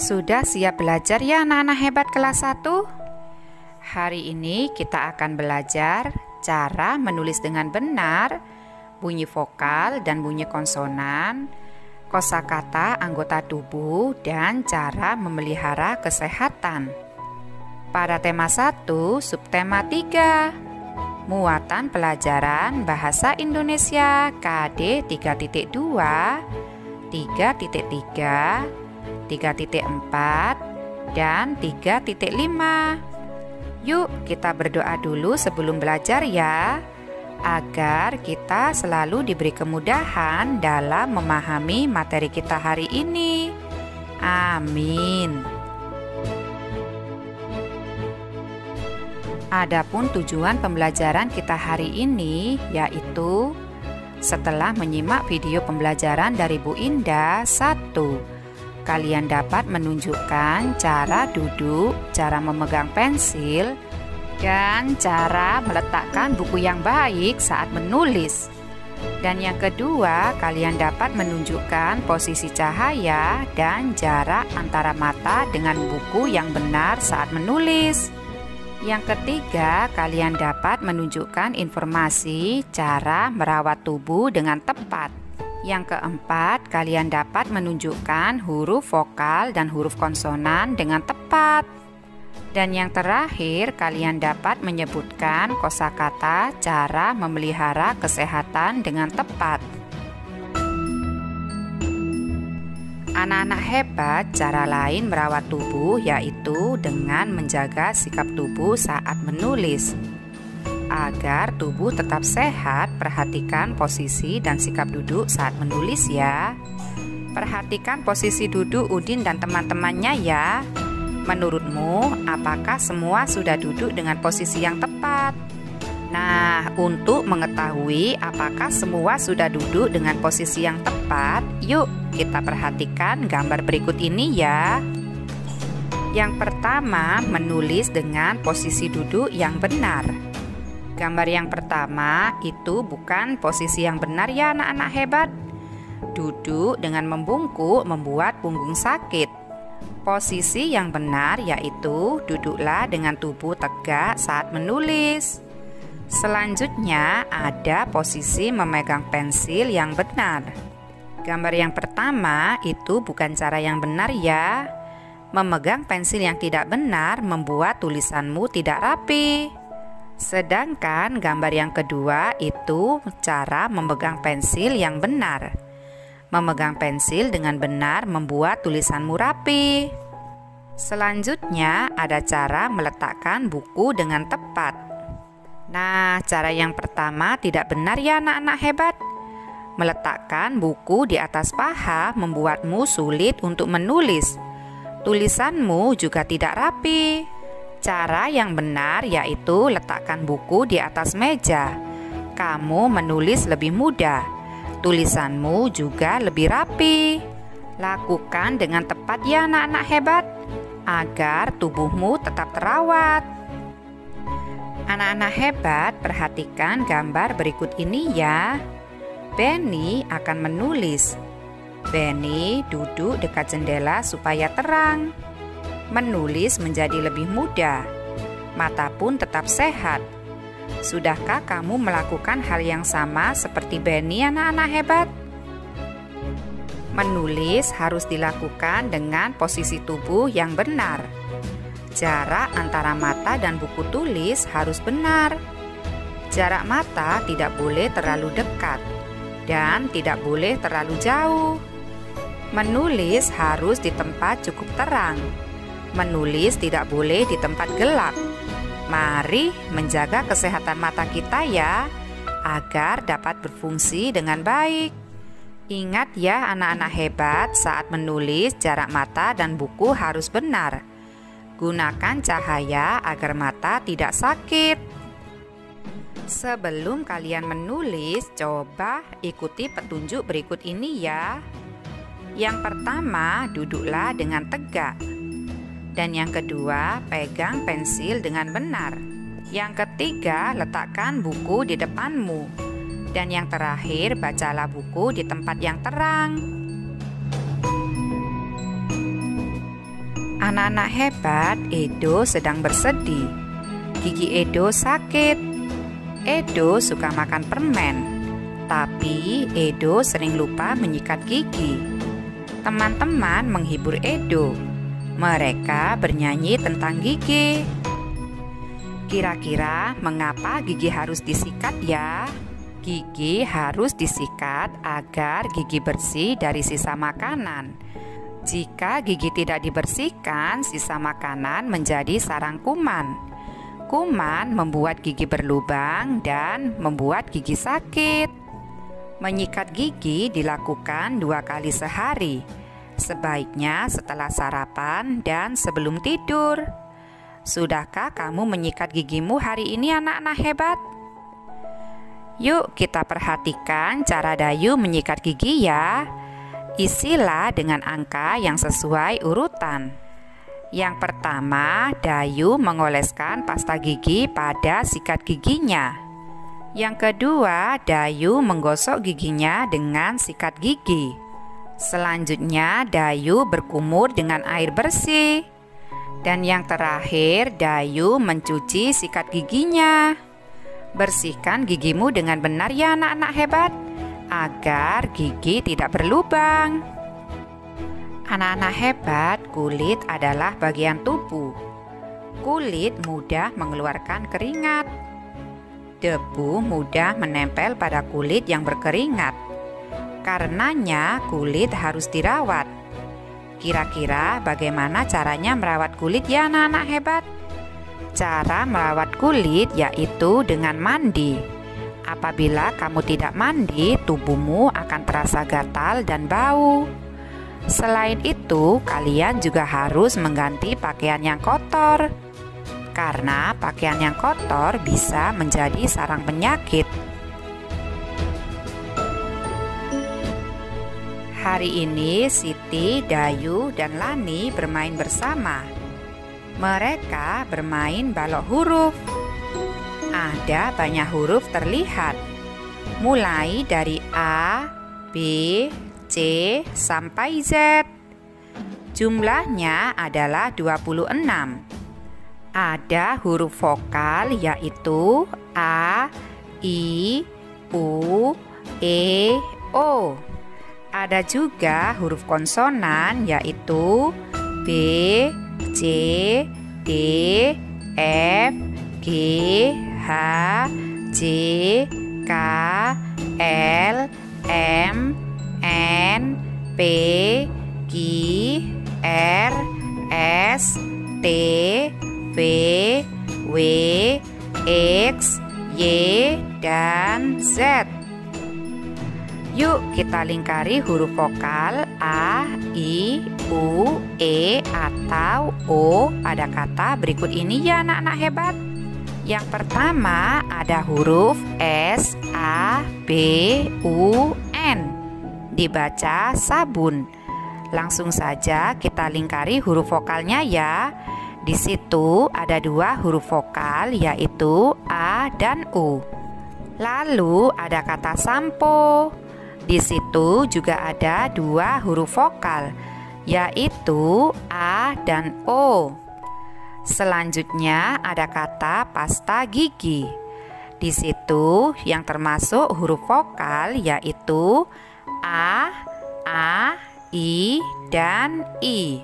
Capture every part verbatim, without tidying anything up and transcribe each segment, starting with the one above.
Sudah siap belajar ya anak-anak hebat kelas satu? Hari ini kita akan belajar cara menulis dengan benar, bunyi vokal dan bunyi konsonan, kosakata anggota tubuh, dan cara memelihara kesehatan. Pada tema satu, subtema tiga, muatan pelajaran Bahasa Indonesia K D tiga titik dua, tiga titik tiga, tiga titik empat, dan tiga titik lima. Yuk kita berdoa dulu sebelum belajar ya, agar kita selalu diberi kemudahan dalam memahami materi kita hari ini. Amin. Adapun tujuan pembelajaran kita hari ini yaitu setelah menyimak video pembelajaran dari Bu Indah, satu, kalian dapat menunjukkan cara duduk, cara memegang pensil, dan cara meletakkan buku yang baik saat menulis. Dan yang kedua, kalian dapat menunjukkan posisi cahaya dan jarak antara mata dengan buku yang benar saat menulis. Yang ketiga, kalian dapat menunjukkan informasi cara merawat tubuh dengan tepat. Yang keempat, kalian dapat menunjukkan huruf vokal dan huruf konsonan dengan tepat. Dan yang terakhir, kalian dapat menyebutkan kosakata cara memelihara kesehatan dengan tepat. Anak-anak hebat, cara lain merawat tubuh yaitu dengan menjaga sikap tubuh saat menulis. Agar tubuh tetap sehat, perhatikan posisi dan sikap duduk saat menulis ya. Perhatikan posisi duduk Udin dan teman-temannya ya. Menurutmu, apakah semua sudah duduk dengan posisi yang tepat? Nah, untuk mengetahui apakah semua sudah duduk dengan posisi yang tepat, yuk kita perhatikan gambar berikut ini ya. Yang pertama, menulis dengan posisi duduk yang benar. Gambar yang pertama itu bukan posisi yang benar ya anak-anak hebat. Duduk dengan membungkuk membuat punggung sakit. Posisi yang benar yaitu duduklah dengan tubuh tegak saat menulis. Selanjutnya ada posisi memegang pensil yang benar. Gambar yang pertama itu bukan cara yang benar ya. Memegang pensil yang tidak benar membuat tulisanmu tidak rapi. Sedangkan gambar yang kedua itu cara memegang pensil yang benar. Memegang pensil dengan benar membuat tulisanmu rapi. Selanjutnya ada cara meletakkan buku dengan tepat. Nah, cara yang pertama tidak benar ya anak-anak hebat. Meletakkan buku di atas paha membuatmu sulit untuk menulis. Tulisanmu juga tidak rapi. Cara yang benar yaitu letakkan buku di atas meja. Kamu menulis lebih mudah. Tulisanmu juga lebih rapi. Lakukan dengan tepat ya anak-anak hebat, agar tubuhmu tetap terawat. Anak-anak hebat, perhatikan gambar berikut ini ya. Benny akan menulis. Benny duduk dekat jendela supaya terang. Menulis menjadi lebih mudah. Mata pun tetap sehat. Sudahkah kamu melakukan hal yang sama seperti Benny anak-anak hebat? Menulis harus dilakukan dengan posisi tubuh yang benar. Jarak antara mata dan buku tulis harus benar. Jarak mata tidak boleh terlalu dekat dan tidak boleh terlalu jauh. Menulis harus di tempat cukup terang. Menulis tidak boleh di tempat gelap. Mari menjaga kesehatan mata kita ya, agar dapat berfungsi dengan baik. Ingat ya anak-anak hebat, saat menulis jarak mata dan buku harus benar. Gunakan cahaya agar mata tidak sakit. Sebelum kalian menulis, coba ikuti petunjuk berikut ini ya. Yang pertama, duduklah dengan tegak. Dan yang kedua, pegang pensil dengan benar. Yang ketiga, letakkan buku di depanmu. Dan yang terakhir, bacalah buku di tempat yang terang. Anak-anak hebat, Edo sedang bersedih. Gigi Edo sakit. Edo suka makan permen, tapi Edo sering lupa menyikat gigi. Teman-teman menghibur Edo. Mereka bernyanyi tentang gigi. Kira-kira mengapa gigi harus disikat ya? Gigi harus disikat agar gigi bersih dari sisa makanan. Jika gigi tidak dibersihkan, sisa makanan menjadi sarang kuman. Kuman membuat gigi berlubang dan membuat gigi sakit. Menyikat gigi dilakukan dua kali sehari. Sebaiknya setelah sarapan dan sebelum tidur. Sudahkah kamu menyikat gigimu hari ini, anak-anak hebat? Yuk kita perhatikan cara Dayu menyikat gigi ya. Isilah dengan angka yang sesuai urutan. Yang pertama, Dayu mengoleskan pasta gigi pada sikat giginya. Yang kedua, Dayu menggosok giginya dengan sikat gigi. Selanjutnya, Dayu berkumur dengan air bersih. Dan yang terakhir, Dayu mencuci sikat giginya. Bersihkan gigimu dengan benar ya anak-anak hebat, agar gigi tidak berlubang. Anak-anak hebat, kulit adalah bagian tubuh. Kulit mudah mengeluarkan keringat. Debu mudah menempel pada kulit yang berkeringat. Karenanya kulit harus dirawat. Kira-kira bagaimana caranya merawat kulit ya anak-anak hebat? Cara merawat kulit yaitu dengan mandi. Apabila kamu tidak mandi, tubuhmu akan terasa gatal dan bau. Selain itu, kalian juga harus mengganti pakaian yang kotor. Karena pakaian yang kotor bisa menjadi sarang penyakit. Hari ini Siti, Dayu, dan Lani bermain bersama. Mereka bermain balok huruf. Ada banyak huruf terlihat, mulai dari A, B, C, sampai Z. Jumlahnya adalah dua puluh enam. Ada huruf vokal yaitu A, I, U, E, O. Ada juga huruf konsonan yaitu B, C, D, F, G, H, J, K, L, M, N, P, Q, R, S, T, V, W, X, Y, dan Z. Yuk kita lingkari huruf vokal A, I, U, E, atau O pada kata berikut ini ya anak-anak hebat. Yang pertama ada huruf S, A, B, U, N. Dibaca sabun. Langsung saja kita lingkari huruf vokalnya ya. Di situ ada dua huruf vokal yaitu A dan U. Lalu ada kata sampo. Di situ juga ada dua huruf vokal yaitu A dan O. Selanjutnya ada kata pasta gigi. Di situ yang termasuk huruf vokal yaitu A, A, I, dan I.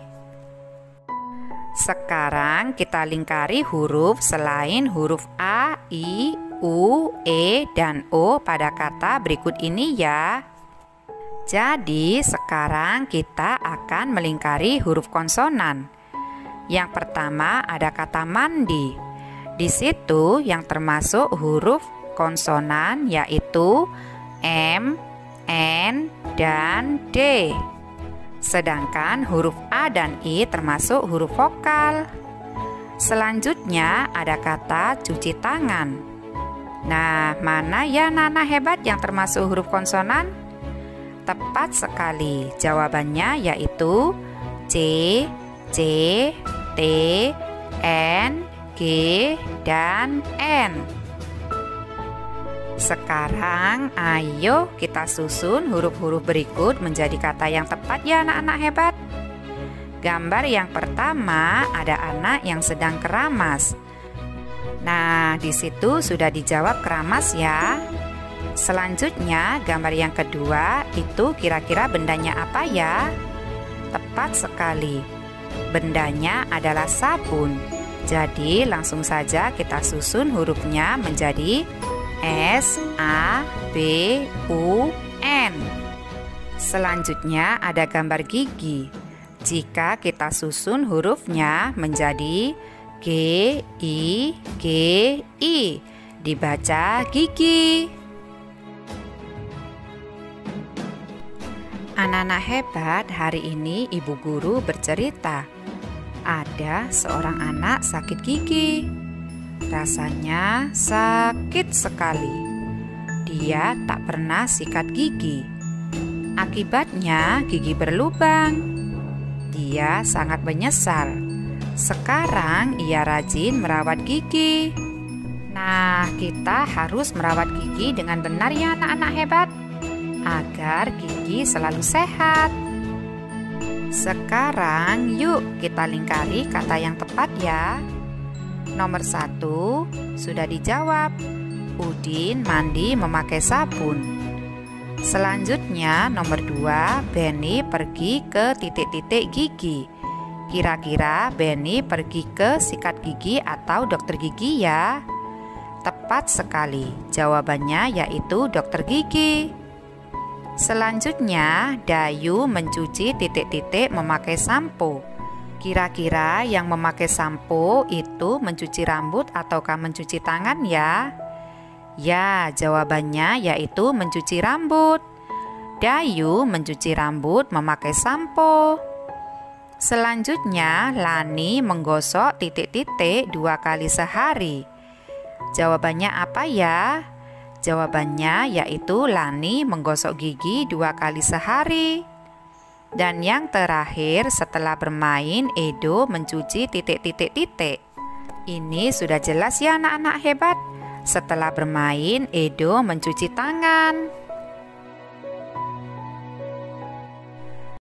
Sekarang kita lingkari huruf selain huruf A, I, U, E, dan O pada kata berikut ini ya. Jadi sekarang kita akan melingkari huruf konsonan. Yang pertama ada kata mandi. Di situ yang termasuk huruf konsonan yaitu M, N, dan D. Sedangkan huruf A dan I termasuk huruf vokal. Selanjutnya ada kata cuci tangan. Nah, mana ya Nana hebat yang termasuk huruf konsonan? Tepat sekali, jawabannya yaitu C, C, T, N, G, dan N. Sekarang ayo kita susun huruf-huruf berikut menjadi kata yang tepat ya anak-anak hebat. Gambar yang pertama ada anak yang sedang keramas. Nah, di situ sudah dijawab keramas ya. Selanjutnya, gambar yang kedua itu kira-kira bendanya apa ya? Tepat sekali. Bendanya adalah sabun. Jadi, langsung saja kita susun hurufnya menjadi S A B U N. Selanjutnya ada gambar gigi. Jika kita susun hurufnya menjadi G I G I, dibaca gigi. Anak-anak hebat, hari ini ibu guru bercerita. Ada seorang anak sakit gigi. Rasanya sakit sekali. Dia tak pernah sikat gigi. Akibatnya gigi berlubang. Dia sangat menyesal. Sekarang ia rajin merawat gigi. Nah, kita harus merawat gigi dengan benar ya anak-anak hebat, agar gigi selalu sehat. Sekarang yuk kita lingkari kata yang tepat ya. Nomor satu sudah dijawab. Udin mandi memakai sabun. Selanjutnya nomor dua, Benny pergi ke titik-titik gigi. Kira-kira Benny pergi ke sikat gigi atau dokter gigi ya? Tepat sekali, jawabannya yaitu dokter gigi. Selanjutnya, Dayu mencuci titik-titik memakai sampo. Kira-kira yang memakai sampo itu mencuci rambut ataukah mencuci tangan ya? Ya, jawabannya yaitu mencuci rambut. Dayu mencuci rambut memakai sampo. Selanjutnya, Lani menggosok titik-titik dua kali sehari. Jawabannya apa ya? Jawabannya yaitu Lani menggosok gigi dua kali sehari. Dan yang terakhir, setelah bermain, Edo mencuci titik-titik-titik. Ini sudah jelas ya anak-anak hebat. Setelah bermain, Edo mencuci tangan.